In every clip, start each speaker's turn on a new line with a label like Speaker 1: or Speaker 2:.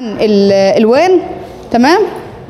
Speaker 1: عن الوان. تمام.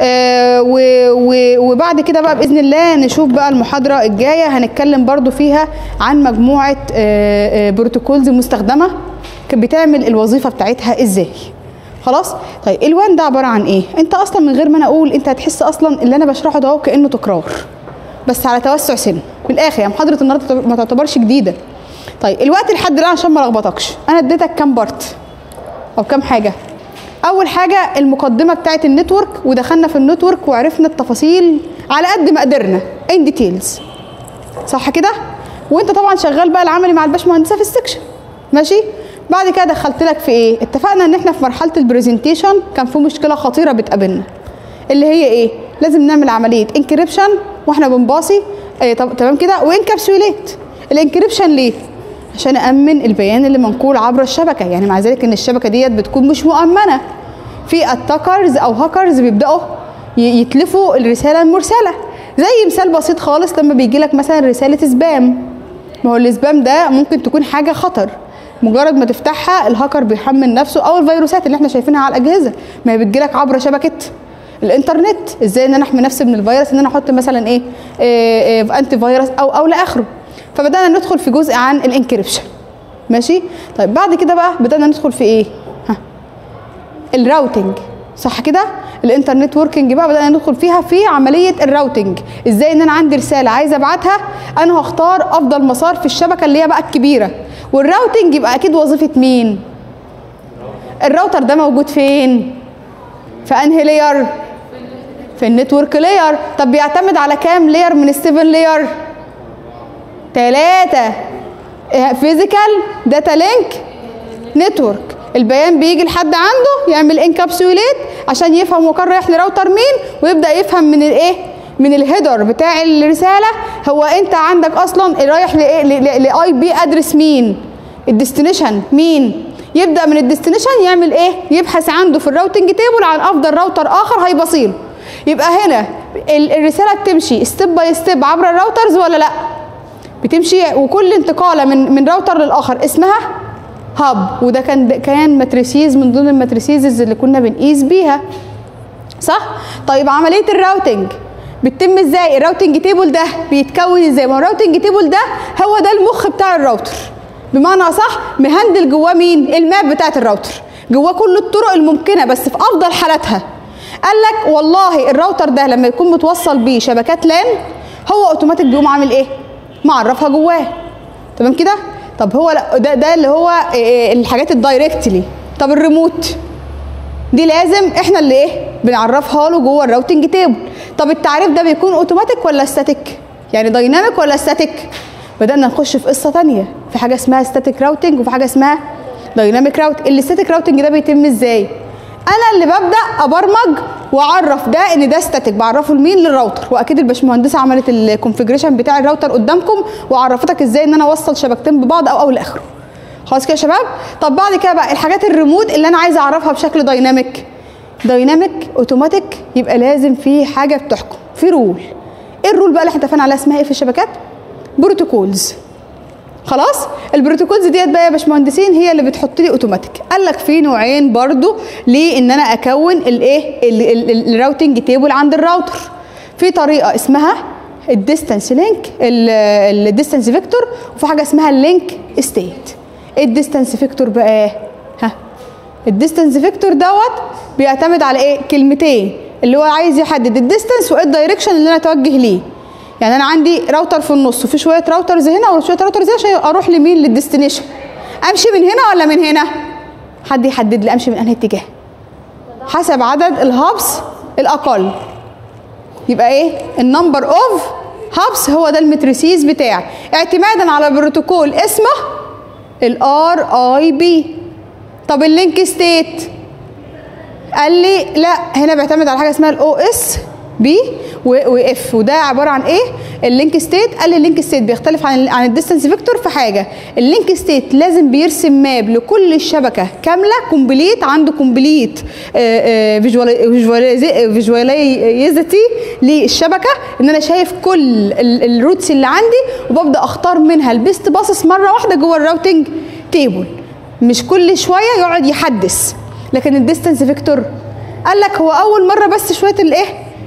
Speaker 1: وبعد كده بقى باذن الله نشوف بقى المحاضره الجايه هنتكلم برضو فيها عن مجموعه بروتوكولز مستخدمه كانت بتعمل الوظيفه بتاعتها ازاي. خلاص. طيب الوان ده عباره عن ايه؟ انت اصلا من غير ما انا اقول انت هتحس اصلا اللي انا بشرحه ده كانه تكرار بس على توسع سن. من الاخر يعني محاضره النهارده ما تعتبرش جديده. طيب الوقت لحد الان عشان ما لخبطكش انا اديتك كام بارت او كام حاجه. اول حاجه المقدمه بتاعه النتورك ودخلنا في النتورك وعرفنا التفاصيل على قد ما قدرنا ان ديتيلز. صح كده؟ وانت طبعا شغال بقى العملي مع الباشمهندسه في السكشن. ماشي؟ بعد كده دخلت لك في ايه؟ اتفقنا ان احنا في مرحله البرزنتيشن كان في مشكله خطيره بتقابلنا اللي هي ايه؟ لازم نعمل عمليه انكريبشن واحنا بنباصي. تمام كده؟ وانكابسوليت. الانكريبشن ليه؟ عشان أأمن البيان اللي منقول عبر الشبكة. يعني مع ذلك ان الشبكة ديت بتكون مش مؤمنة. في اتاكرز او هاكرز بيبدأوا يتلفوا الرسالة المرسلة. زي مثال بسيط خالص لما بيجي لك مثلا رسالة سبام. ما هو السبام ده ممكن تكون حاجة خطر. مجرد ما تفتحها الهاكر بيحمل نفسه او الفيروسات اللي احنا شايفينها على الأجهزة. ما هي بتجي لك عبر شبكة الانترنت. ازاي ان انا احمي نفسي من الفيروس؟ ان انا احط مثلا ايه انتي فيروس او لاخره. فبدأنا ندخل في جزء عن الانكريبشن. ماشي؟ طيب بعد كده بقى بدأنا ندخل في ايه؟ الراوتنج. صح كده؟ الانترنت وركينج بقى بدأنا ندخل فيها في عملية الراوتنج. ازاي ان انا عندي رسالة عايزة ابعتها انا هختار افضل مسار في الشبكة اللي هي بقى الكبيرة. والراوتنج يبقى اكيد وظيفة مين؟ الراوتر ده موجود فين؟ في انهي لاير؟ في النتورك لاير. طب بيعتمد على كام لاير من السيفن لاير؟ 3. فيزيكال داتا لينك نتورك. البيان بيجي لحد عنده يعمل انكابسوليت عشان يفهم هو كان رايح لراوتر مين ويبدا يفهم من الايه؟ من الهيدر بتاع الرساله هو انت عندك اصلا رايح لايه؟ لاي بي ادرس مين؟ الديستنيشن مين؟ يبدا من الديستنيشن يعمل ايه؟ يبحث عنده في الراوتنج تيبل عن افضل راوتر اخر هيبصيله. يبقى هنا الرساله بتمشي ستيب باي ستيب عبر الراوترز ولا لا؟ بتمشي. وكل انتقاله من راوتر للاخر اسمها هاب. وده كان ماتريسيز من ضمن الماتريسيز اللي كنا بنقيس بيها. صح؟ طيب عمليه الراوتنج بتتم ازاي؟ الراوتنج تيبل ده بيتكون ازاي؟ ما الراوتنج تيبل ده هو ده المخ بتاع الراوتر. بمعنى اصح مهندل جواه مين؟ الماب بتاعت الراوتر. جواه كل الطرق الممكنه بس في افضل حالاتها. قال لك والله الراوتر ده لما يكون متوصل بيه شبكات لان هو اوتوماتيك بيقوم عامل ايه؟ معرفها جواه. تمام كده؟ طب هو ده اللي هو الحاجات الدايركتلي. طب الريموت دي لازم احنا اللي ايه؟ بنعرفها له جوه الراوتنج تيبل. طب التعريف ده بيكون اوتوماتيك ولا ستاتيك؟ يعني دايناميك ولا ستاتيك؟ بدأنا نخش في قصة تانية. في حاجة اسمها ستاتيك راوتنج وفي حاجة اسمها دايناميك راوتنج. الستاتيك راوتنج ده بيتم ازاي؟ انا اللي ببدا ابرمج واعرف ده ان ده ستاتيك. بعرفه لمين؟ للراوتر. واكيد الباشمهندسه عملت الكونفيجريشن بتاع الراوتر قدامكم وعرفتك ازاي ان انا اوصل شبكتين ببعض او لاخره. خلاص كده يا شباب؟ طب بعد كده بقى الحاجات الريموت اللي انا عايزه اعرفها بشكل دايناميك. دايناميك اوتوماتيك يبقى لازم في حاجه بتحكم، في رول. ايه الرول بقى اللي احنا اتفقنا عليها اسمها ايه في الشبكات؟ بروتوكولز. خلاص؟ البروتوكولز ديت بقى يا باشمهندسين هي اللي بتحط لي اوتوماتيك. قال لك في نوعين برضو لان انا اكون الايه؟ الراوتنج تيبل عند الراوتر. في طريقه اسمها الديستانس لينك، الديستانس فيكتور، وفي حاجه اسمها اللينك ستيت. ايه الديستانس فيكتور بقى؟ الديستانس فيكتور دوت بيعتمد على ايه؟ كلمتين اللي هو عايز يحدد الديستانس وايه الدايركشن اللي انا اتوجه ليه. يعني انا عندي راوتر في النص وفي شويه راوترز هنا وشويه راوترز هنا عشان اروح لمين؟ للديستنيشن. امشي من هنا ولا من هنا؟ حد يحدد لي امشي من انهي اتجاه حسب عدد الهابس الاقل. يبقى ايه؟ النمبر اوف هابس هو ده المتريسيز بتاعي اعتمادا على بروتوكول اسمه الار اي بي. طب اللينك ستيت قال لي لا، هنا بيعتمد على حاجه اسمها الاو اس بي واف. وده عباره عن ايه؟ اللينك ستيت. قال لي اللينك ستيت بيختلف عن الديستانس فيكتور في حاجه. اللينك ستيت لازم بيرسم ماب لكل الشبكه كامله كومبليت، عنده كومبليت فيجواليزيتي للشبكه ان انا شايف كل الروتس اللي عندي وببدا اختار منها البيست باصص مره واحده جوه الراوتنج تيبل. مش كل شويه يقعد يحدث. لكن الديستانس فيكتور قال لك هو اول مره بس شويه الايه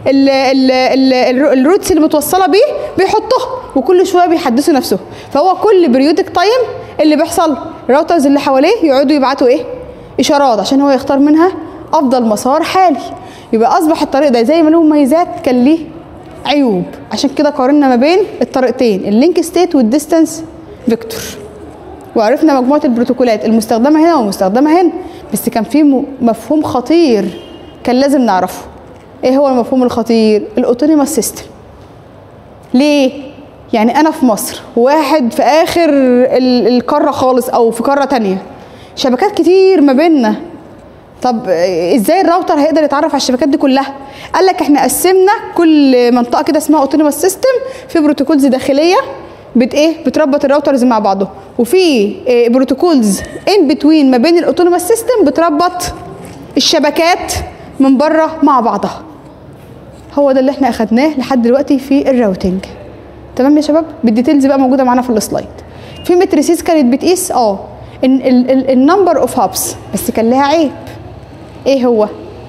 Speaker 1: الروتس اللي متوصله بيه بيحطوها وكل شويه بيحدثوا نفسه. فهو كل بريودك تايم اللي بيحصل الراوترز اللي حواليه يقعدوا يبعتوا ايه اشارات عشان هو يختار منها افضل مسار حالي. يبقى اصبح الطريق ده زي ما له مميزات كان ليه عيوب. عشان كده قارنا ما بين الطريقتين اللينك ستيت والديستانس فيكتور، وعرفنا مجموعه البروتوكولات المستخدمه هنا والمستخدمه هنا. بس كان في مفهوم خطير كان لازم نعرفه. ايه هو المفهوم الخطير؟ الاوتونوموس سيستم. ليه؟ يعني انا في مصر، واحد في اخر القاره خالص او في قاره تانية، شبكات كتير ما بيننا. طب ازاي الراوتر هيقدر يتعرف على الشبكات دي كلها؟ قال لك احنا قسمنا كل منطقه كده اسمها اوتونوموس سيستم في بروتوكولز داخليه بتربط الراوترز مع بعضه، وفي بروتوكولز ان بتوين ما بين الاوتونوموس سيستم بتربط الشبكات من بره مع بعضها. هو ده اللي احنا اخدناه لحد دلوقتي في الراوتنج. تمام يا شباب؟ بالديتيلز بقى موجوده معانا في السلايد. في متريسيز كانت بتقيس النمبر اوف هابس، بس كان لها عيب. ايه هو؟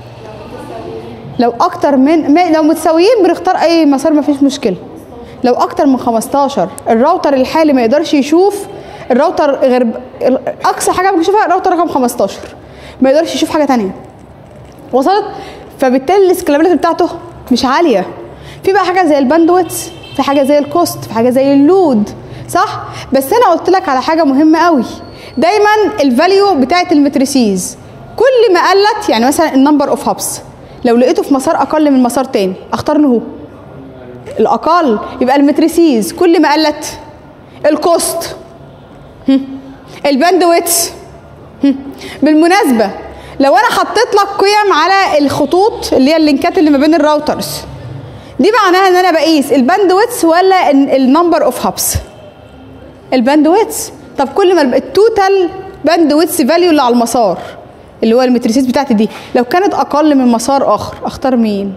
Speaker 1: لو اكتر من لو متساويين بنختار اي مسار مفيش مشكله. لو اكتر من 15 الراوتر الحالي ما يقدرش يشوف الراوتر غير اقصى حاجه ممكن يشوفها الراوتر رقم 15، ما يقدرش يشوف حاجه ثانيه. وصلت؟ فبالتالي السكيلابيلتي بتاعته مش عاليه. في بقى حاجه زي الباندويتس، في حاجه زي الكوست، في حاجه زي اللود، صح؟ بس انا قلت لك على حاجه مهمه قوي. دايما الفاليو بتاعت المتريسيز كل ما قلت، يعني مثلا النمبر اوف هابس لو لقيته في مسار اقل من مسار تاني اختار له هو الاقل. يبقى المتريسيز كل ما قلت، الكوست، الباندويتس. بالمناسبه لو انا حطيت لك قيم على الخطوط اللي هي اللينكات اللي ما بين الراوترز دي، معناها ان انا بقيس الباندويتس ولا النمبر اوف هابس؟ الباندويتس. طب كل ما التوتال باندويتس فاليو اللي على المسار اللي هو المتريسيز بتاعتي دي لو كانت اقل من مسار اخر اختار مين؟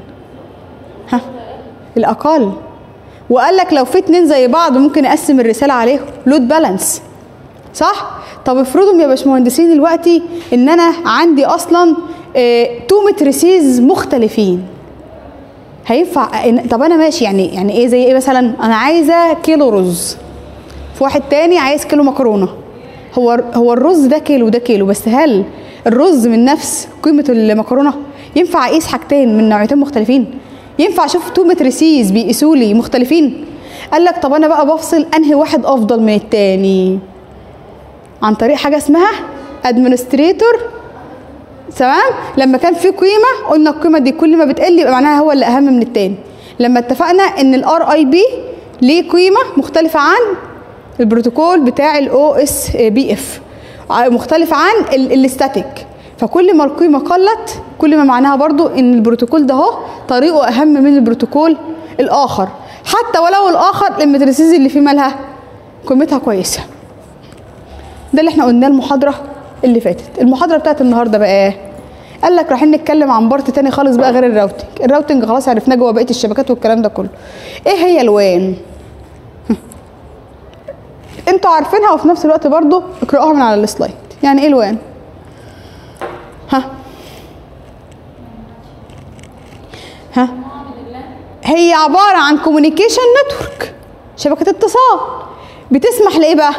Speaker 1: الاقل. وقال لك لو في اتنين زي بعض ممكن اقسم الرساله عليهم لود بالانس، صح؟ طب افرضوا يا باشمهندسين دلوقتي ان انا عندي اصلا تو متريسيز مختلفين، هينفع؟ طب انا ماشي، يعني ايه؟ زي ايه مثلا؟ انا عايزه كيلو رز، في واحد تاني عايز كيلو مكرونه. هو الرز ده كيلو وده كيلو، بس هل الرز من نفس قيمه المكرونه؟ ينفع اقيس حاجتين من نوعيتين مختلفين؟ ينفع اشوف تو متريسيز بيقيسوا لي مختلفين؟ قال لك طب انا بقى بفصل انهي واحد افضل من التاني عن طريق حاجه اسمها ادمنستريتور. تمام؟ لما كان في قيمه قلنا القيمه دي كل ما بتقل يبقى معناها هو اللي اهم من التاني. لما اتفقنا ان الار اي بي ليه قيمه مختلفه عن البروتوكول بتاع الاو اس بي اف، مختلف عن الاستاتيك، فكل ما القيمه قلت كل ما معناها برضو ان البروتوكول ده اهو طريقه اهم من البروتوكول الاخر، حتى ولو الاخر المتريسيز اللي فيه مالها قيمتها كويسه. ده اللي احنا قلناه المحاضره اللي فاتت. المحاضره بتاعت النهارده بقى قال لك رايحين نتكلم عن بارت تاني خالص بقى غير الراوتنج. الراوتنج خلاص عرفناه جوه بقيه الشبكات والكلام ده كله. ايه هي الوان؟ انتوا عارفينها وفي نفس الوقت برضو اقرأوها من على السلايد. يعني ايه الوان؟ هي عباره عن كوميونيكيشن نتورك، شبكه اتصال بتسمح لايه بقى؟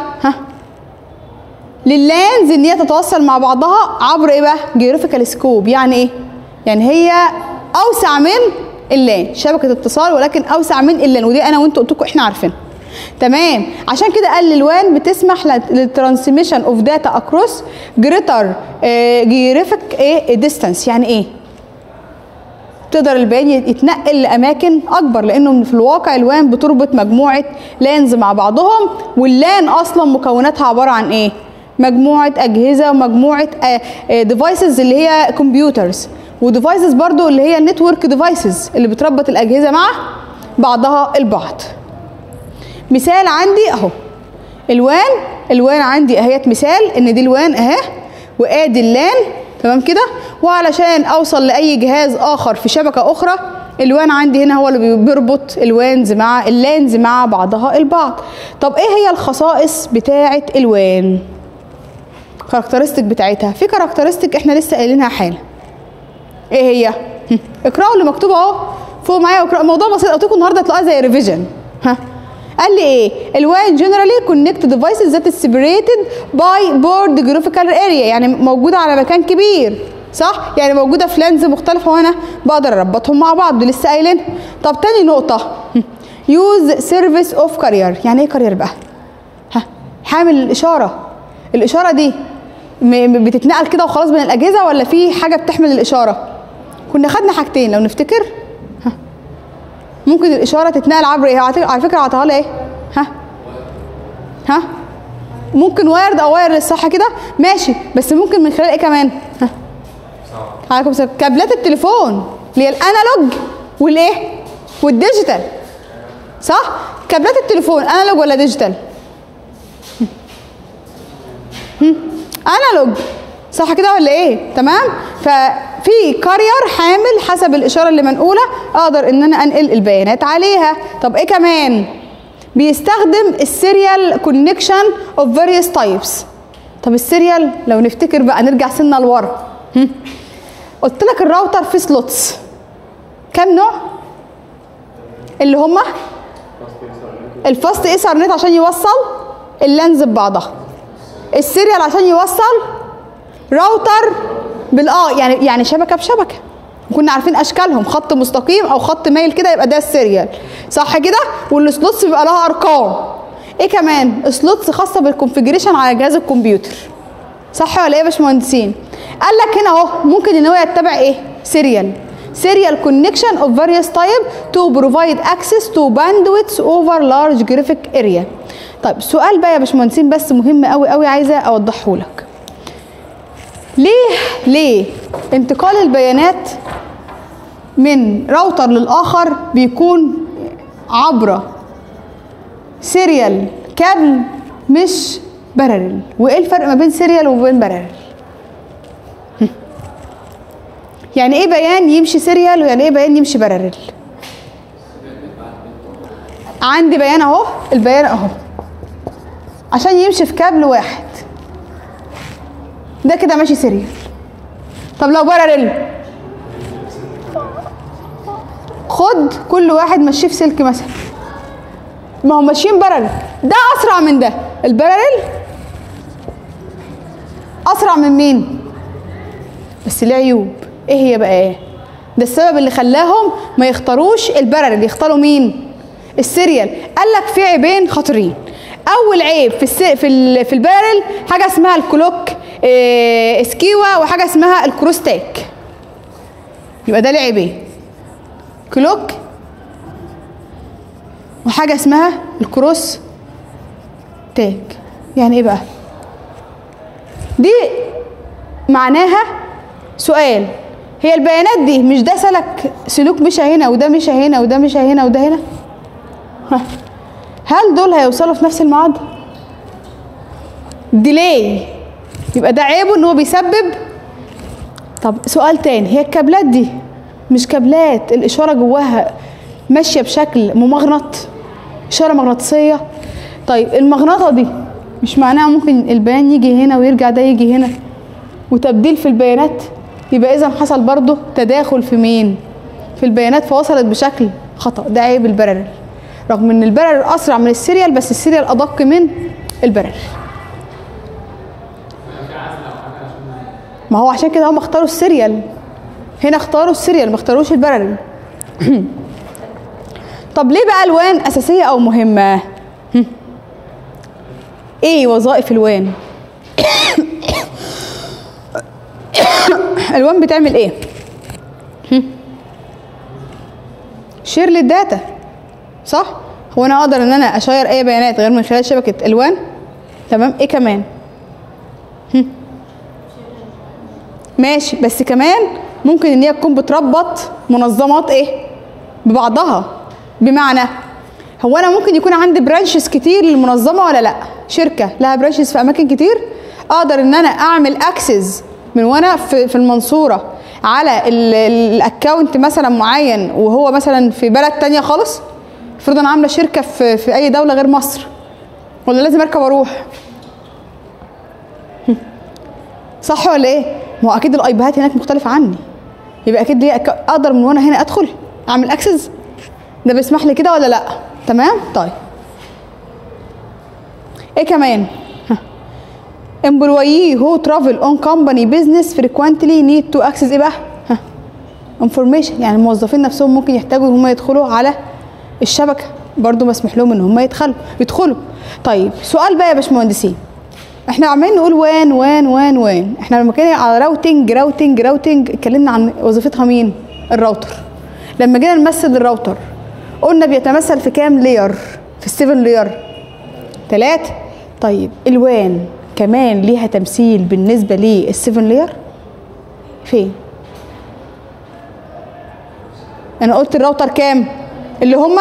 Speaker 1: لللانز ان هي تتوصل مع بعضها عبر ايه بقى؟ جيوغرافيكال سكوب. يعني ايه؟ يعني هي اوسع من اللان، شبكه اتصال ولكن اوسع من اللان، ودي انا وانتوا قلت لكم احنا عارفينها. تمام؟ عشان كده قال الوان بتسمح للترانسميشن اوف داتا اكروس جريتر جيوغرافيك ديستانس. يعني ايه؟ تقدر البيان يتنقل لاماكن اكبر، لانه في الواقع الوان بتربط مجموعه لانز مع بعضهم، واللان اصلا مكوناتها عباره عن ايه؟ مجموعه اجهزه ومجموعه ديفايسز اللي هي كمبيوترز، وديفايسز برضو اللي هي النتورك ديفايسز اللي بتربط الاجهزه مع بعضها البعض. مثال عندي اهو الوان عندي اهيت مثال ان دي الوان اهي، وادي اللان. تمام كده؟ وعلشان اوصل لاي جهاز اخر في شبكه اخرى الوان عندي هنا هو اللي بيربط اللانز مع بعضها البعض. طب ايه هي الخصائص بتاعه الوان؟ كاركترستيك بتاعتها. في كاركترستيك احنا لسه قايلينها حالا. ايه هي؟ اقراوا اللي مكتوب اهو فوق معايا واقراوا. الموضوع بسيط، قلت لكم النهارده هتلاقوها زي ريفيجن. ها قال لي ايه؟ الوان جنرالي كونكت ديفايسز ذات سيبريتد باي بورد جرافيكال اريا، يعني موجوده على مكان كبير، صح؟ يعني موجوده في لينز مختلفه وانا بقدر اربطهم مع بعض، دي لسه قايلينها. طب تاني نقطه، يوز سيرفيس اوف كارير. يعني ايه كارير بقى؟ ها حامل الاشاره. الاشاره دي بتتنقل كده وخلاص بين الاجهزه ولا في حاجه بتحمل الاشاره؟ كنا خدنا حاجتين لو نفتكر. ها ممكن الاشاره تتنقل عبر ايه؟ على فكره عطاها لي ايه؟ ها ممكن وايرد او وايرلس، صح كده؟ ماشي، بس ممكن من خلال ايه كمان؟ ها عليكم السلام. كابلات التليفون اللي هي الانالوج والايه؟ والديجيتال، صح؟ كابلات التليفون انالوج ولا ديجيتال؟ انالوج، صح كده ولا ايه؟ تمام. ففي كارير حامل حسب الاشاره اللي منقوله اقدر ان انا انقل البيانات عليها. طب ايه كمان؟ بيستخدم السيريال كونكشن اوف فاريوس تايبس. طب السيريال لو نفتكر بقى نرجع سنه لورا، قلت لك الراوتر فيه سلوتس كام نوع؟ اللي هما الفاست ايثرنت عشان يوصل اللانز ببعضها، السيريال عشان يوصل راوتر يعني شبكه بشبكه، كنا عارفين اشكالهم، خط مستقيم او خط مايل كده يبقى ده السيريال، صح كده؟ والسلوتس بيبقى لها ارقام. ايه كمان؟ سلوتس خاصه بالكونفيجريشن على جهاز الكمبيوتر، صح ولا ايه يا باشمهندسين؟ قال لك هنا اهو ممكن ان هو يتبع ايه؟ سيريال كونكشن اوف فاريوس تايب تو بروفايد اكسس تو باندويثs اوفر لارج جرافيك اريا. طيب سؤال بقى يا باشمهندسين بس مهم قوي قوي عايزه اوضحه لك. ليه انتقال البيانات من راوتر للاخر بيكون عبر سيريال كابل مش بارلل؟ وايه الفرق ما بين سيريال وبين بارلل؟ يعني ايه بيان يمشي سيريال ويعني ايه بيان يمشي بارلل؟ عندي بيان اهو، البيان اهو عشان يمشي في كابل واحد ده كده ماشي سيريال. طب لو بارلل، خد كل واحد مشيه في سلك مثلا، ما هم ماشيين بارلل، ده اسرع من ده. البارلل اسرع من مين؟ بس ليه عيوب. ايه هي بقى؟ ايه ده السبب اللي خلاهم ما يختاروش البارلل، يختاروا مين؟ السيريال. قال لك في عيبين خطيرين. اول عيب في البارلل حاجه اسمها الكلوك اسكيوا وحاجه اسمها الكروس تاك. يبقى ده ليه عيبين، كلوك وحاجه اسمها الكروس تاك. يعني ايه بقى دي؟ معناها سؤال، هي البيانات دي مش ده سلوك مشى هنا وده مشى هنا وده مشى هنا وده هنا، هل دول هيوصلوا في نفس الميعاد؟ ديلي، يبقى ده عيبه ان هو بيسبب. طب سؤال تاني، هي الكابلات دي مش كابلات الاشاره جواها ماشيه بشكل ممغنط، اشاره مغناطيسيه؟ طيب المغناطه دي مش معناها ممكن البيان يجي هنا ويرجع ده يجي هنا وتبديل في البيانات؟ يبقى اذا حصل برضه تداخل في مين؟ في البيانات، فوصلت بشكل خطأ. ده عيب البارلل، رغم ان البارلل اسرع من السيريال بس السيريال ادق من البارلل. ما هو عشان كده هم اختاروا السيريال، هنا اختاروا السيريال ما اختاروش البارلل. طب ليه بقى الوان اساسيه او مهمه؟ ايه وظائف الوان؟ الوان بتعمل ايه؟ شير للداتا، صح؟ هو انا اقدر ان انا اشير اي بيانات غير من خلال شبكه الوان؟ تمام. ايه كمان؟ ماشي، بس كمان ممكن ان هي تكون بتربط منظمات ايه ببعضها. بمعنى هو انا ممكن يكون عندي برانشز كتير للمنظمه ولا لا؟ شركه لها برانشز في اماكن كتير، اقدر ان انا اعمل اكسس من وانا في المنصوره على الاكونت مثلا معين وهو مثلا في بلد تانية خالص. افرض انا عامله شركه في اي دوله غير مصر، ولا لازم اركب اروح؟ صح ولا ايه؟ ما هو اكيد الايبيهات هناك مختلفه عني، يبقى اكيد ليه اقدر من وانا هنا ادخل اعمل اكسس؟ ده بيسمح لي كده ولا لا؟ تمام. طيب ايه كمان؟ employee who travel on company business frequently need to access ايه بقى؟ information، يعني الموظفين نفسهم ممكن يحتاجوا ان هم يدخلوا على الشبكه، برضو مسموح لهم ان هم يدخلوا. طيب سؤال بقى يا باشمهندسين، احنا عمالين نقول وان احنا لما كنا على راوتنج اتكلمنا عن وظيفتها مين؟ الراوتر. لما جينا نمثل الراوتر قلنا بيتمثل في كام لير؟ في 7 لير 3. طيب الوان كمان ليها تمثيل بالنسبه لل7 لير؟ فين؟ انا قلت الراوتر كام؟ اللي هما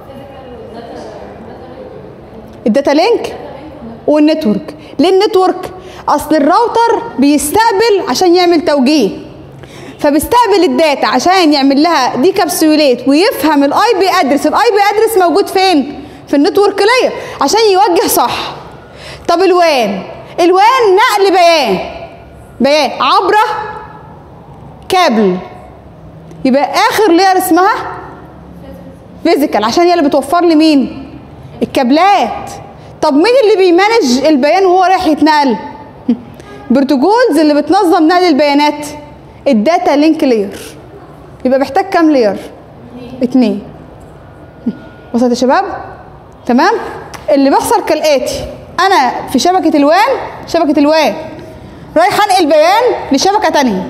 Speaker 1: الداتا لينك والنتورك. ليه النتورك؟ اصل الراوتر بيستقبل عشان يعمل توجيه، فبيستقبل الداتا عشان يعمل لها دي كابسوليت ويفهم الاي بي ادرس. الاي بي ادرس موجود فين؟ في النتورك لاير عشان يوجه صح. طب الوان نقل بيان عبر كابل، يبقى اخر لير اسمها فيزيكال عشان هي اللي بتوفر لي مين؟ الكابلات. طب مين اللي بيمانج البيان وهو رايح يتنقل؟ بروتوكولز اللي بتنظم نقل البيانات، الداتا لينك لير. يبقى بيحتاج كام لير؟ 2. وصلت يا شباب؟ تمام. اللي بيحصل كالاتي، انا في شبكه الوان رايح انقل بيان لشبكه تانية،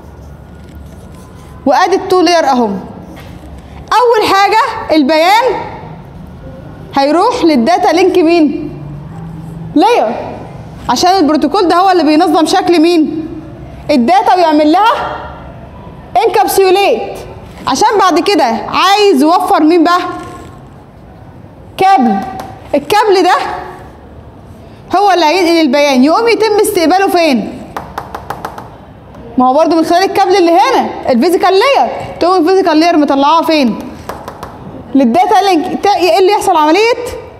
Speaker 1: وادي ال2 لير اهم. اول حاجه البيان هيروح للداتا لينك مين؟ لير، عشان البروتوكول ده هو اللي بينظم شكل مين؟ الداتا ويعمل لها انكابسوليت، عشان بعد كده عايز يوفر مين بقى؟ كابل. الكابل ده هو اللي هينقل البيان، يقوم يتم استقباله فين؟ ما هو برضو من خلال الكابل اللي هنا الفيزيكال لاير، تقوم الفيزيكال لاير مطلعاها فين؟ للداتا لينك. ايه اللي يحصل؟ عمليه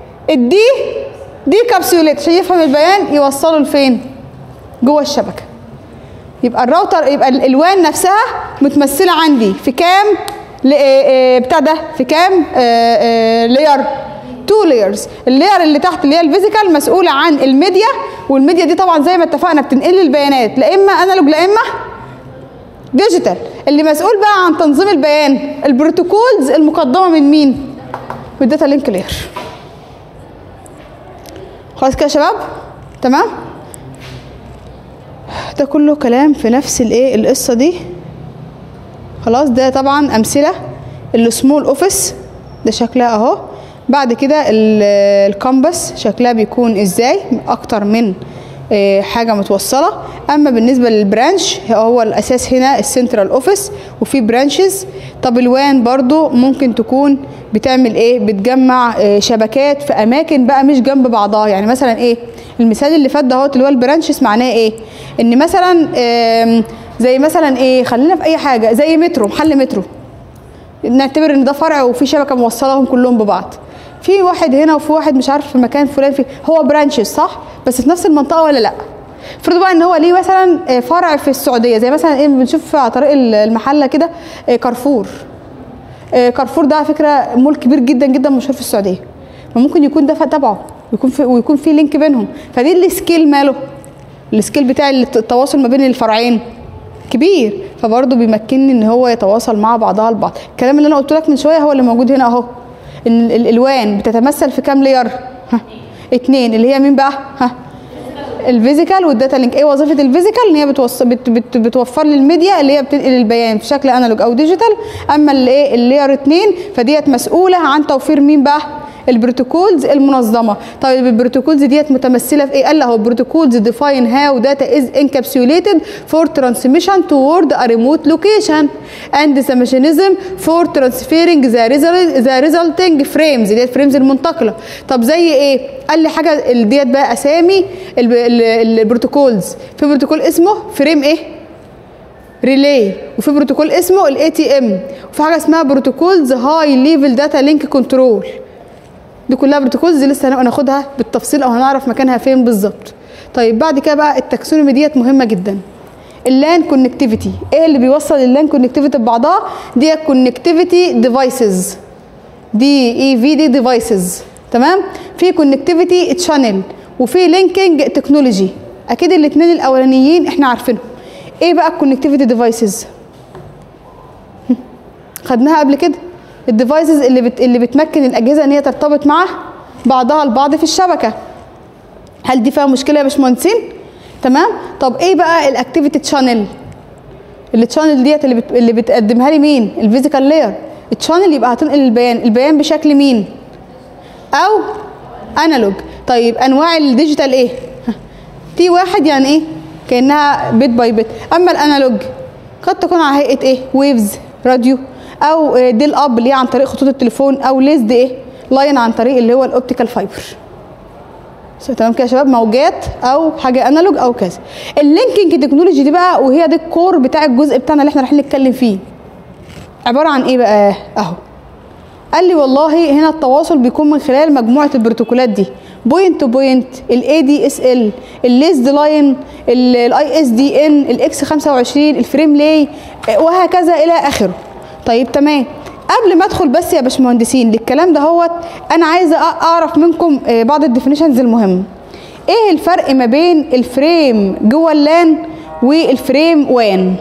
Speaker 1: دي كابسوليت عشان يفهم البيان يوصله لفين؟ جوه الشبكه. يبقى الراوتر، يبقى الوان نفسها متمثله عندي في كام في كام لاير؟ 2 لايرز. اللاير اللي تحت اللي هي الفيزيكال مسؤوله عن الميديا، والميديا دي طبعا زي ما اتفقنا بتنقل البيانات لا اما انالوج لا اما ديجيتال. اللي مسؤول بقى عن تنظيم البيان البروتوكولز المقدمه من مين؟ من الداتا لينك لاير. خلاص كده يا شباب؟ تمام. ده كله كلام في نفس القصه دي. خلاص ده طبعا امثله. السمول اوفيس ده شكلها اهو. بعد كده الكامبس شكلها بيكون ازاي؟ اكتر من حاجه متوصله. اما بالنسبه للبرانش هو الاساس هنا السنترال اوفيس وفي برانشز. طب الوان برضو ممكن تكون بتعمل ايه؟ بتجمع شبكات في اماكن بقى مش جنب بعضها. يعني مثلا ايه المثال اللي فات ده اهوت اللي هو البرانشز، معناه ايه؟ ان مثلا زي مثلا ايه، خلينا في اي حاجه زي مترو، محل مترو، نعتبر ان ده فرع وفي شبكه موصلهم كلهم ببعض. في واحد هنا وفي واحد مش عارف في مكان فلان، في هو برانشز صح، بس في نفس المنطقه ولا لا؟ افرضوا بقى ان هو ليه مثلا فرع في السعوديه، زي مثلا ايه بنشوف على طريق المحله كده كارفور. كارفور ده على فكره مول كبير جدا جدا مشهور في السعوديه، فممكن يكون ده تبعه ويكون في لينك بينهم. فدي السكيل ماله؟ السكيل بتاع التواصل ما بين الفرعين كبير، فبرضه بيمكنني ان هو يتواصل مع بعضها البعض. الكلام اللي انا قلت لك من شويه هو اللي موجود هنا اهو. ان الالوان بتتمثل في كام لاير؟ 2 اللي هي مين بقى؟ الفيزيكال والداتا لينك. ايه وظيفه الفيزيكال؟ ان هي بتوفر لي الميديا اللي هي بتنقل البيان في شكل انالوج او ديجيتال. اما اللاير 2 فديت مسؤوله عن توفير مين بقى؟ البروتوكولز المنظمه. طيب البروتوكولز ديت متمثله في ايه؟ قال له بروتوكولز ديفاين هاو داتا از انكابسوليتد فور ترانسميشن توورد ا ريموت لوكيشن اند ذا ميكانيزم فور ترانسفيرنج ذا ريزلتنج فريمز، ديت فريمز المنتقله. طب زي ايه؟ قال لي حاجه ديت بقى اسامي البروتوكولز. في بروتوكول اسمه فريم ايه؟ ريلي، وفي بروتوكول اسمه الاي تي ام، وفي حاجه اسمها بروتوكولز هاي ليفل داتا لينك كنترول. دي كلها بروتوكولز لسه هناخدها بالتفصيل او هنعرف مكانها فين بالظبط. طيب بعد كده بقى التاكسونومي ديت مهمه جدا. اللان كونكتيفيتي، ايه اللي بيوصل اللان كونكتيفيتي ببعضها؟ دي كونكتيفيتي ديفايسز، دي اي في دي ديفايسز، تمام؟ في كونكتيفيتي تشانل وفي لينكينج تكنولوجي. اكيد الاثنين الاولانيين احنا عارفينهم. ايه بقى الكونكتيفيتي ديفايسز؟ خدناها قبل كده، الديفايسز اللي بتمكن الاجهزه ان هي ترتبط مع بعضها البعض في الشبكه. هل دي فيها مشكله يا باشمهندسين؟ تمام. طب ايه بقى الاكتيفيتي تشانل؟ التشانل ديت اللي بتقدمها لي مين؟ الفيزيكال لاير. التشانل يبقى هتنقل البيان بشكل مين؟ او انالوج. طيب انواع الديجيتال ايه؟ تي واحد يعني ايه؟ كانها بيت باي بيت. اما الانالوج قد تكون على هيئه ايه؟ ويفز، راديو، او ديل اب اللي هي عن طريق خطوط التليفون، او ليزد ايه؟ لاين عن طريق اللي هو الاوبتيكال فايبر. تمام كده يا شباب، موجات او حاجه انالوج او كذا. اللينكينج تكنولوجي دي بقى، وهي دي الكور بتاع الجزء بتاعنا اللي احنا رايحين نتكلم فيه. عباره عن ايه بقى؟ اهو قال لي والله هنا التواصل بيكون من خلال مجموعه البروتوكولات دي، بوينت تو بوينت، الاي دي اس ال، الليزد لاين، الاي اس دي ان، الاكس 25، الفريم لاي، وهكذا الى اخره. طيب تمام. قبل ما ادخل بس يا باشمهندسين للكلام ده هوت، انا عايزه اعرف منكم بعض الديفينيشنز المهمه. ايه الفرق ما بين الفريم جوه اللان والفريم وان؟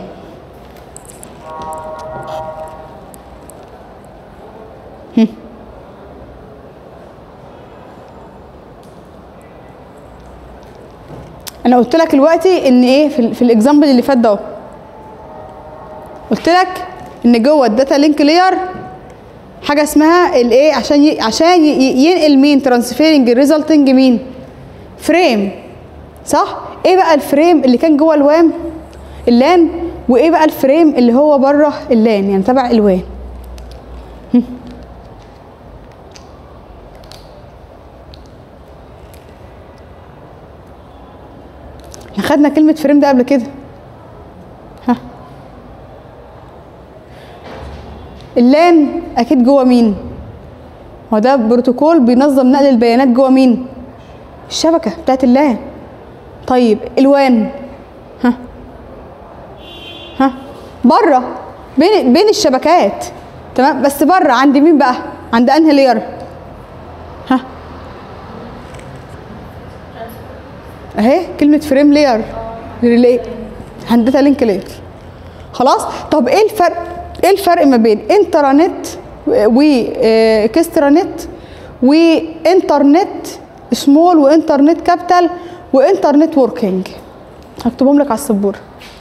Speaker 1: انا قلت لك دلوقتي ان ايه في الاكزامبل اللي فات ده، قلت لك ان جوه الداتا لينك لاير حاجه اسمها الايه، عشان ينقل مين؟ ترانسفيرنج ريزلتنج مين؟ فريم، صح؟ ايه بقى الفريم اللي كان جوه الوان اللان، وايه بقى الفريم اللي هو بره اللان يعني تبع الوان؟ احنا خدنا كلمه فريم ده قبل كده. اللان اكيد جوه مين؟ هو ده بروتوكول بينظم نقل البيانات جوه مين؟ الشبكه بتاعت اللان. طيب الوان بره بين الشبكات، تمام؟ بس بره عند مين بقى؟ عند انهي لاير؟ اهي كلمه فريم لاير، ريلي، عند داتا لينك لاير. خلاص. طب ايه الفرق ما بين انترانت واكسترانت وانترنت سمول وانترنت كابيتال وانترنت وركينج؟ هكتبهم لك على السبوره.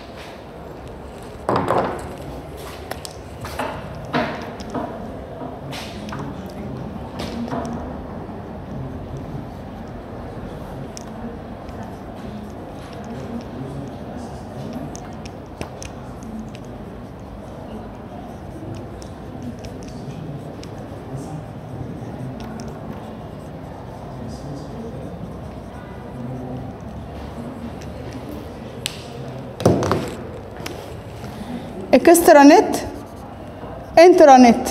Speaker 1: اكسترانت، انترانت،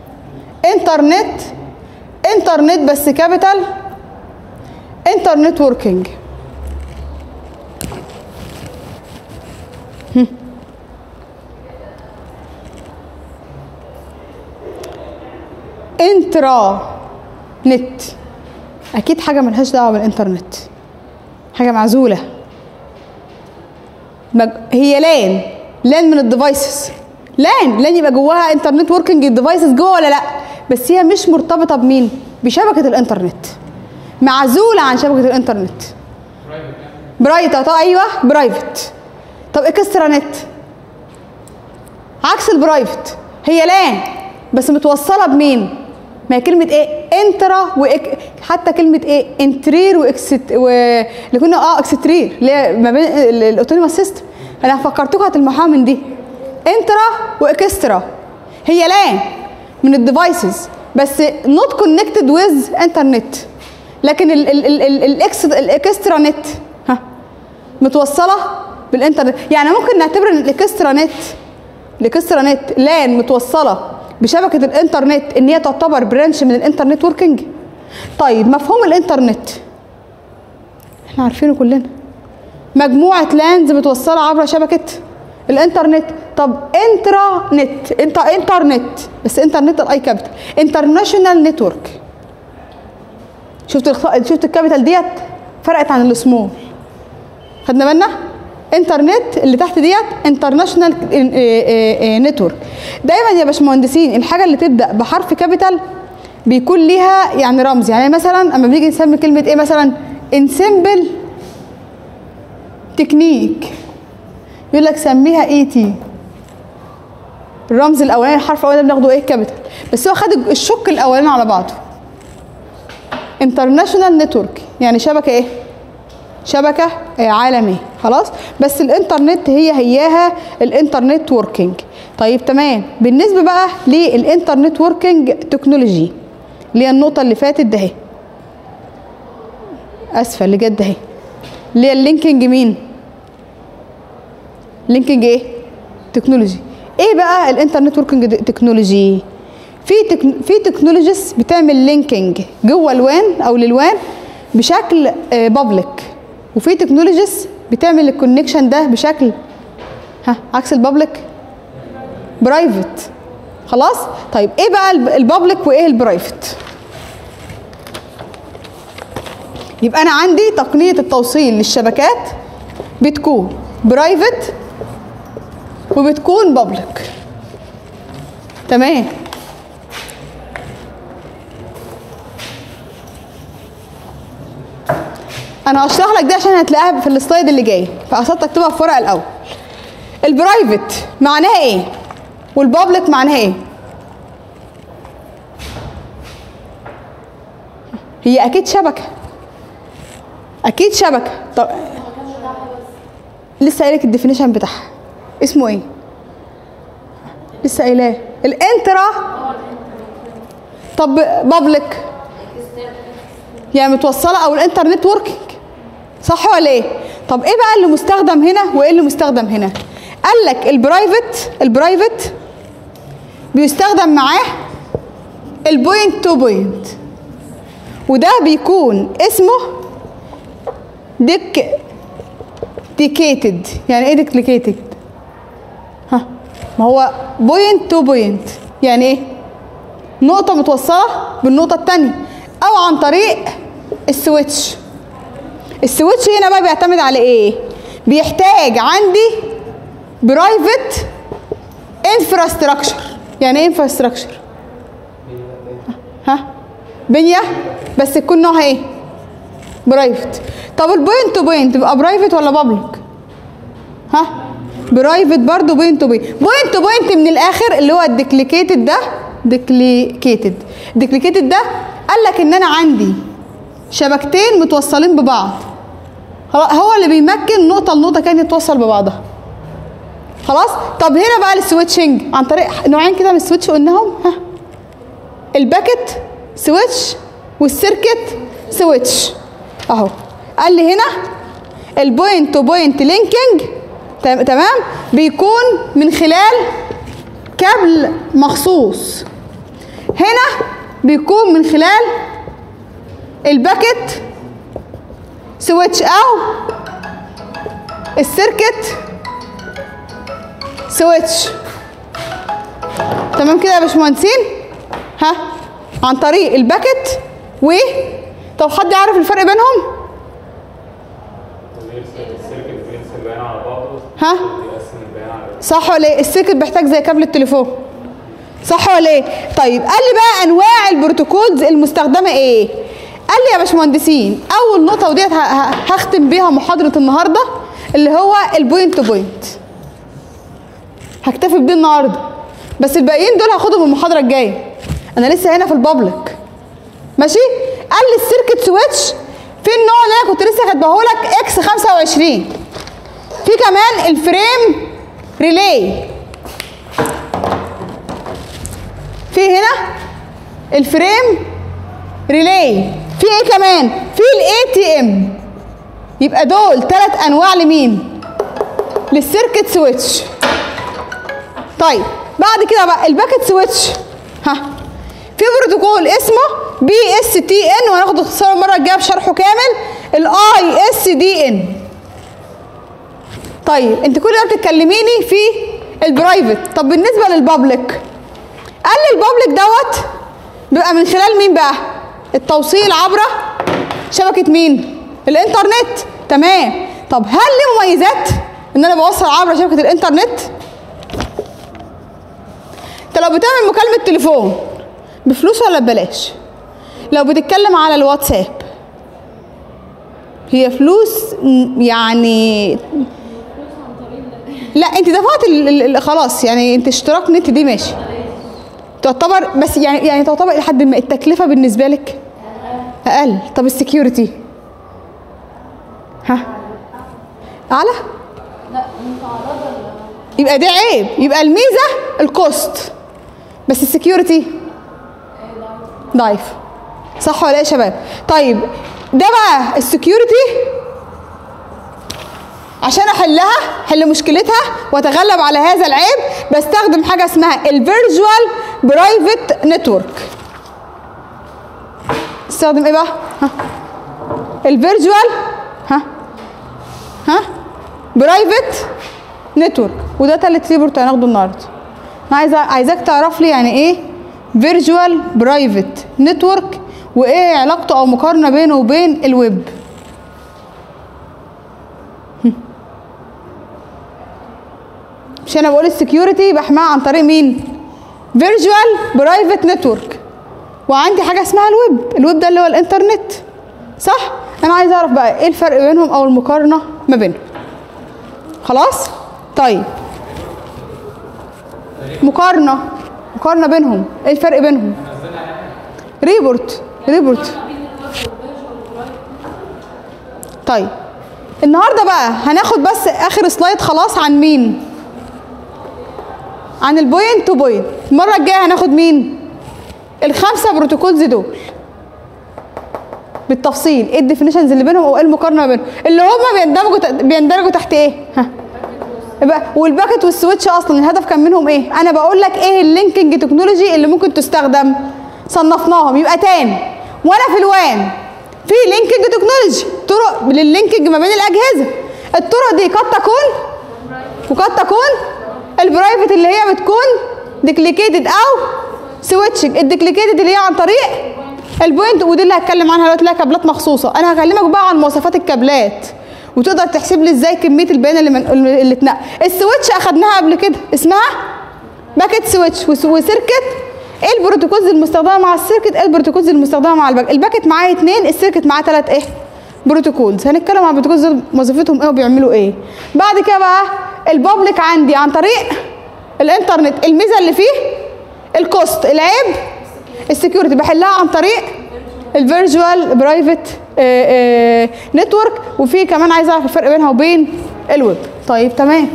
Speaker 1: انترنت بس كابيتال، انترنت وركينج. انترا نت اكيد حاجه ملهاش دعوه بالانترنت، حاجه معزوله. هي لان من الديفايسز، لان يبقى جواها انترنت وركينج الديفايسز جوه ولا لا، بس هي مش مرتبطه بمين؟ بشبكه الانترنت، معزوله عن شبكه الانترنت. برايفت. ايوه برايفت. طب اكسترانت عكس البرايفت، هي لان بس متوصله بمين؟ ما هي كلمه ايه؟ انترا حتى كلمه ايه؟ انترير اللي كنا اكسترير اللي هي ما بين الاوتونوموس سيستم. انا فكرتكم هتلمحوها من دي. انترا واكسترا هي لان من الديفايسز بس نوت كونكتد ويز انترنت، لكن الاكسترا نت متوصله بالانترنت. يعني ممكن نعتبر ان الاكسترا نت لان متوصله بشبكه الانترنت ان هي تعتبر برانش من الانترنت وركينج. طيب مفهوم الانترنت احنا عارفينه كلنا، مجموعه لانز متوصله عبر شبكه الانترنت. طب انترنت بس انترنت الاي كابيتال، انترناشونال نتورك. شفت الكابيتال ديت فرقت عن السمول، خدنا بالنا؟ انترنت اللي تحت ديت انترناشونال نتورك. دايما يا باشمهندسين الحاجه اللي تبدا بحرف كابيتال بيكون ليها يعني رمز. يعني مثلا اما بنيجي نسمي كلمه ايه مثلا انسمبل تكنيك يقول لك سميها اي تي، الرمز الاولاني الحرف الاولاني بناخده ايه كابيتال، بس هو خد الشق الاولاني على بعضه. انترناشونال نتورك يعني شبكه ايه؟ شبكه عالميه. خلاص، بس الانترنت هياها الانترنت وركينج. طيب تمام. بالنسبه بقى للانترنت وركينج تكنولوجي اللي هي النقطه اللي فاتت ده اهي، اسفه اللي جت ده اهي، اللي هي اللينكينج. مين؟ لينكينج ايه؟ تكنولوجي. ايه بقى الانترنت وركينج تكنولوجي؟ في تكنولوجيز بتعمل لينكينج جوه الوان او للوان بشكل بابليك، وفي تكنولوجيز بتعمل الكونكشن ده بشكل عكس البابليك، برايفت. خلاص. طيب ايه بقى البابليك وايه البرايفت؟ يبقى انا عندي تقنيه التوصيل للشبكات بتكون برايفت وبتكون بابليك. تمام. انا هشرح لك دي عشان هتلاقيها في السلايد اللي جاي، فقصدت اكتبها في ورقه الاول. البرايفت معناها ايه والبابليك معناها ايه؟ هي اكيد شبكه، اكيد شبكه. طب لسه قايلك الديفينيشن بتاعها اسمه ايه؟ لسه قايلاه الانترا. طب بابليك يعني متوصله او الانترنت وركينج، صح ولا ايه؟ طب ايه بقى اللي مستخدم هنا وايه اللي مستخدم هنا؟ قال لك البرايفت بيستخدم معاه البوينت تو بوينت، وده بيكون اسمه ديكيتد. يعني ايه ديكليكيتد؟ ما هو بوينت تو بوينت يعني ايه؟ نقطة متوصلة بالنقطة التانية، او عن طريق السويتش. السويتش هنا بقى بيعتمد على ايه؟ بيحتاج عندي برايفت انفراستراكشر. يعني ايه انفراستراكشر؟ بنية بس تكون نوعها ايه؟ برايفت. طب البوينت تو بوينت تبقى برايفت ولا بابليك؟ برايفت برضه. بوينت تو بوينت، بوينت تو بوينت من الاخر اللي هو الديكليكيتد ده. ديكليكيتد ده قال لك ان انا عندي شبكتين متوصلين ببعض، هو اللي بيمكن نقطه لنقطه كانت تتوصل ببعضها. خلاص. طب هنا بقى السويتشنج عن طريق نوعين كده من السويتش قلناهم، الباكت سويتش والسيركت سويتش اهو. قال لي هنا البوينت تو بوينت لينكينج تمام بيكون من خلال كابل مخصوص، هنا بيكون من خلال الباكت سويتش او السيركت سويتش. تمام كده يا باشمهندسين؟ عن طريق الباكت طب حد يعرف الفرق بينهم؟
Speaker 2: السيركت بينسى البيان على بعضه، بيقسم البيان على
Speaker 1: صح ولا ايه؟ السيركت بيحتاج زي كابل التليفون، صح ولا ايه؟ طيب قال لي بقى انواع البروتوكولز المستخدمه ايه؟ قال لي يا باشمهندسين اول نقطه وديت هختم بيها محاضره النهارده اللي هو البوينت تو بوينت. هكتفي بدي النهارده، بس الباقيين دول هاخدهم المحاضره الجايه، انا لسه هنا في البابليك. ماشي؟ قال لي السيركت سويتش في النوع اللي انا كنت لسه كاتباه لك اكس 25، في كمان الفريم ريلي، في هنا الفريم ريلي، في ايه كمان؟ في الاي تي ام. يبقى دول 3 انواع لمين؟ للسيركت سويتش. طيب بعد كده بقى الباكت سويتش، في بروتوكول اسمه بي اس تي ان، وهناخد اختصار المره الجايه بشرحه كامل، الاي اس دي ان. طيب انت كل ده بتتكلميني في البرايفت، طب بالنسبه للبابليك قال لي البابليك دوت بيبقى من خلال مين بقى؟ التوصيل عبر شبكه مين؟ الانترنت. تمام. طب هل ليه مميزات ان انا بوصل عبر شبكه الانترنت؟ انت لو بتعمل مكالمه تليفون بفلوس ولا ببلاش؟ لو بتتكلم على الواتساب هي فلوس يعني، لا انت دفعت خلاص يعني انت اشتراك نت دي ماشي تعتبر، بس يعني تعتبر لحد ما التكلفه بالنسبه لك اقل. طب السكيورتي ها اعلى؟
Speaker 3: لا متعرضه
Speaker 1: يبقى ده عيب، يبقى الميزه الكوست بس السكيورتي ضعيف. صح ولا ايه يا شباب؟ طيب ده بقى السكيورتي عشان احل مشكلتها واتغلب على هذا العيب بستخدم حاجه اسمها الفيرتشوال برايفت نتورك. استخدم ايه بقى؟ ها الفيرتشوال برايفت نتورك، وده تالت ريبورت هناخده النهارده. انا عايزاك تعرف لي يعني ايه فيرتشوال برايفت نتورك وايه علاقته او مقارنه بينه وبين الويب. مش انا بقول السكيورتي بحماها عن طريق مين؟ فيرتشوال برايفت نتورك، وعندي حاجه اسمها الويب ده اللي هو الانترنت، صح؟ انا عايز اعرف بقى ايه الفرق بينهم او المقارنه ما بينهم. خلاص؟ طيب مقارنه بينهم، ايه الفرق بينهم؟ ريبورت. طيب النهارده بقى هناخد بس اخر سلايد خلاص عن مين؟ عن البوينت تو بوينت. المره الجايه هناخد مين؟ الخمسه بروتوكولز دول بالتفصيل، ايه الديفينيشنز اللي بينهم او ايه المقارنه بينهم، اللي هم بيندرجوا تحت ايه؟ والباكت والسويتش اصلا الهدف كان منهم ايه؟ انا بقول لك ايه اللينكينج تكنولوجي اللي ممكن تستخدم، صنفناهم. يبقى تاني وانا في الوان في لينكينج تكنولوجي، طرق لللينكينج ما بين الاجهزه. الطرق دي قد تكون وقد تكون البرايفت اللي هي بتكون ديكليكيتد او سويتشنج. الديكليكيتد اللي هي عن طريق البوينت، ودي اللي هتكلم عنها دلوقتي، لها كابلات مخصوصه. انا هكلمك بقى عن مواصفات الكابلات وتقدر تحسب لي ازاي كميه البيانات اللي اتنقل. السويتش اخدناها قبل كده اسمها باكيت سويتش وسيركت. ايه البروتوكولز المستخدمه مع السيركت؟ ايه البروتوكولز المستخدمه مع الباكيت؟ الباكيت معاه 2، السيركت معاه 3 ايه؟ بروتوكولز. هنتكلم عن البروتوكولز دول وظيفتهم ايه وبيعملوا ايه. بعد كده بقى البابليك عندي عن طريق الانترنت. الميزه اللي فيه الكوست، العيب السكيورتي بحلها عن طريق الفيرتشوال برايفت نتورك. وفي كمان عايز اعرف الفرق بينها وبين الويب. طيب تمام.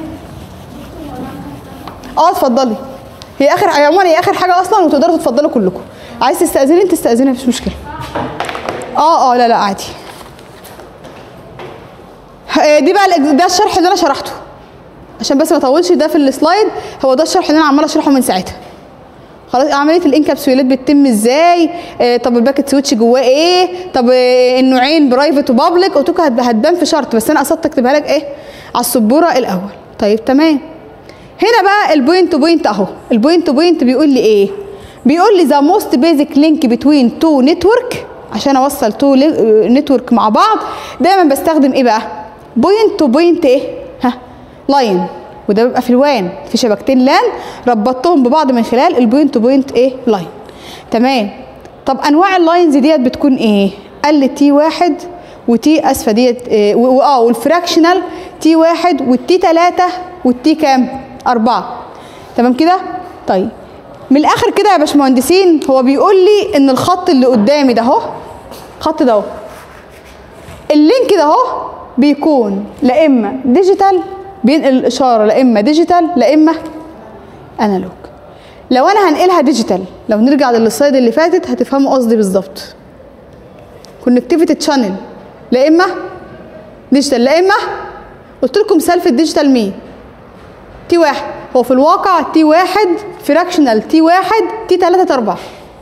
Speaker 1: اتفضلي. هي عموما هي اخر حاجه اصلا وتقدروا تتفضلوا كلكم. عايز تستاذني انت تستاذني مفيش مشكله. لا عادي. دي بقى ده الشرح اللي انا شرحته عشان بس ما اطولش. ده في السلايد هو ده الشرح اللي انا عماله اشرحه من ساعتها. خلاص عمليه الانكابسولات بتتم ازاي؟ طب الباكيت سويتش جواه ايه؟ طب النوعين برايفت وبابليك قلت لكم هتبان في شرط، بس انا قصدت اكتبها لك ايه على السبوره الاول. طيب تمام. هنا بقى البوينت تو بوينت اهو. البوينت تو بوينت بيقول لي ايه؟ بيقول لي ذا موست بيزك لينك بتوين تو نتورك. عشان اوصل تو نتورك مع بعض دايما بستخدم ايه بقى؟ بوينت تو بوينت ايه؟ لاين. وده بيبقى في الوان في شبكتين لان ربطتهم ببعض من خلال البوينت تو بوينت ايه؟ لاين. تمام. طب انواع اللاينز ديت بتكون ايه؟ قال لي تي 1 وتي اسفه ديت والفراكشنال تي 1 والتي 3 والتي كام؟ 4. تمام كده؟ طيب من الاخر كده يا باشمهندسين هو بيقول لي ان الخط اللي قدامي ده اهو، الخط ده اهو، اللينك ده اهو بيكون لا اما ديجيتال بينقل الاشاره، لا اما ديجيتال لا اما انالوج. لو انا هنقلها ديجيتال، لو نرجع للسلايد اللي فاتت هتفهموا قصدي بالظبط. كونكتيفيتي تشانل لا اما ديجيتال لا اما قلت لكم مثال في الديجيتال مين؟ تي 1. هو في الواقع تي 1 فراكشنال تي 1 تي 3 4.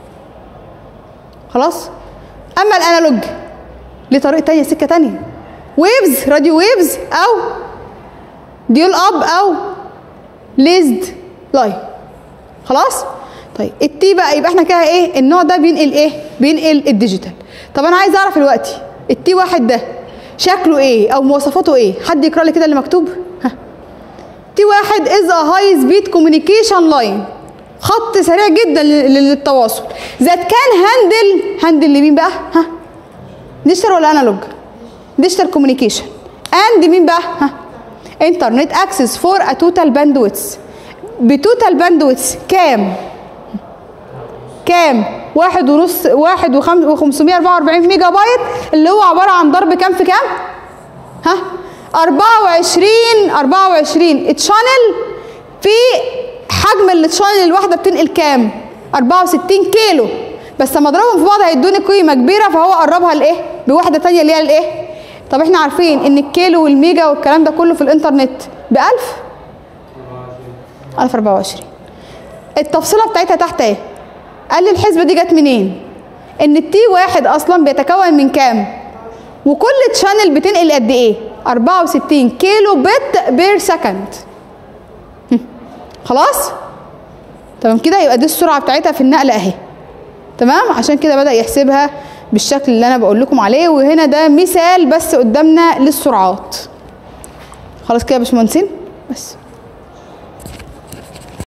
Speaker 1: خلاص؟ اما الانالوج ليه طريقه ثانيه، سكه ثانيه، ويفز، راديو ويفز او ديول اب او ليزد لاين. خلاص. طيب التي بقى يبقى احنا كده ايه؟ النوع ده بينقل ايه؟ بينقل الديجيتال. طب انا عايز اعرف دلوقتي التي واحد ده شكله ايه او مواصفاته ايه؟ حد يقرا لي كده اللي مكتوب. ها. تي واحد از ا هاي سبيد كوميونيكيشن لاين، خط سريع جدا للتواصل. ذات كان هاندل لمين بقى؟ ها. ديجيتال ولا انالوج؟ ديجيتال كوميونيكيشن. اند مين بقى؟ ها. انترنت اكسس فور ا توتال باندويث. بتوتال باندويث كام؟ 1.544 ميجا بايت، اللي هو عباره عن ضرب كام في كام؟ ها؟ 24 تشانل في حجم التشانل الواحده بتنقل كام؟ 64 كيلو. بس لما اضربهم في بعض هيدوني قيمه كبيره، فهو قربها لايه؟ بواحده ثانيه اللي هي الايه؟ طب احنا عارفين ان الكيلو والميجا والكلام ده كله في الانترنت ب 1024. التفصيله بتاعتها تحت ايه؟ قال لي الحسبه دي جت منين؟ ان التي واحد اصلا بيتكون من كام؟ وكل تشانل بتنقل قد ايه؟ 64 كيلو بت بير سكند. خلاص؟ تمام كده. يبقى دي السرعه بتاعتها في النقل اهي. تمام؟ عشان كده بدأ يحسبها بالشكل اللي انا بقول لكم عليه، وهنا ده مثال بس قدامنا للسرعات. خلاص كده يا باشمهندسين؟ بس